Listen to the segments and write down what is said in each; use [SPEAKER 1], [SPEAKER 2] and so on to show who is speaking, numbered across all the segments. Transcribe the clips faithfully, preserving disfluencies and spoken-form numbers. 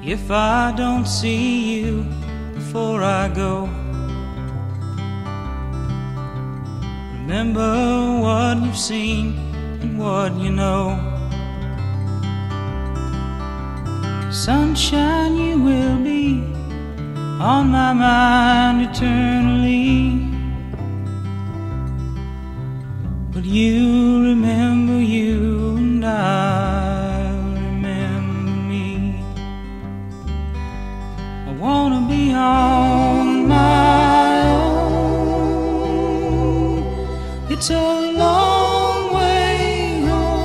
[SPEAKER 1] If I don't see you before I go, remember what you've seen and what you know. Sunshine, you will be on my mind eternally, but you remember you and I'll remember me. I wanna be on my own. It's a long way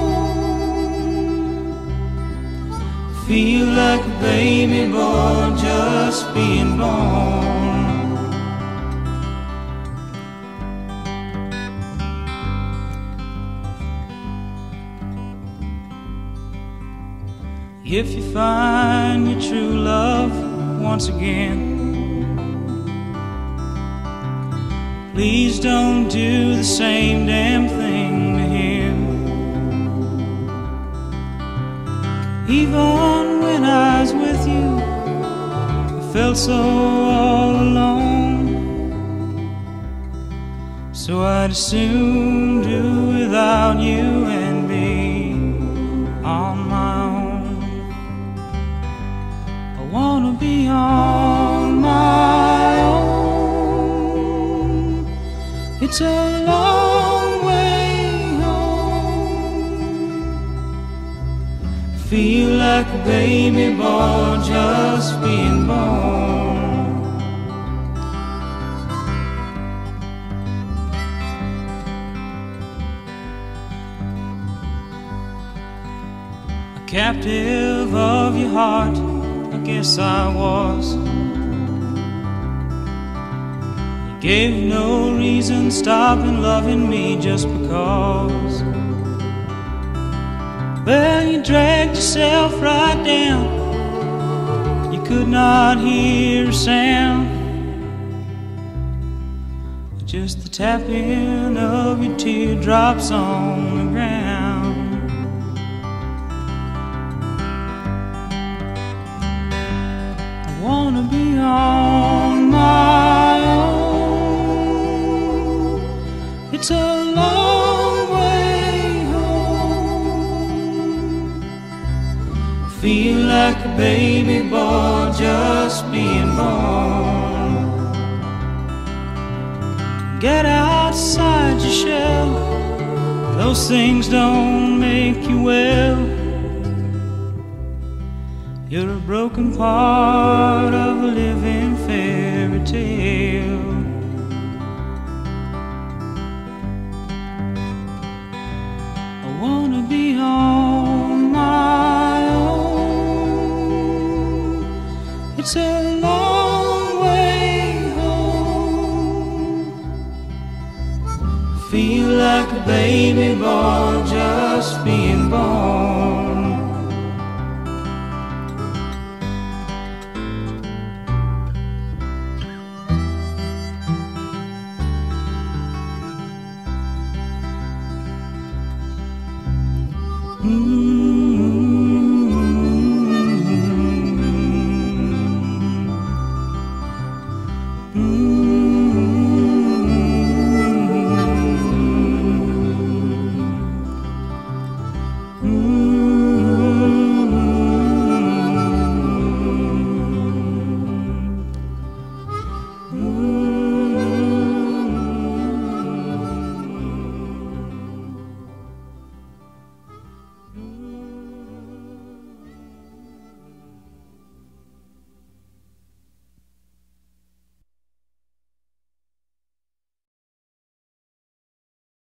[SPEAKER 1] home. Feel like a baby boy just being born. If you find your true love once again, please don't do the same damn thing to him. Even when I was with you, I felt so all alone. So I'd as soon do without you and be on my own. I wanna be on my own. It's a long way home. Feel like a baby boy just being born. A captive of your heart, I guess I was. You gave no reason stopping loving me just because. Well, you dragged yourself right down. You could not hear a sound, just the tapping of your teardrops on the ground. I wanna be on my own. It's a long way home. Feel like a baby boy just being born. Get outside your shell. Those things don't make you well. You're a broken part of a living fairy tale. I wanna be on my own. It's a long way home. Feel like a baby boy just being born. Mm-hmm.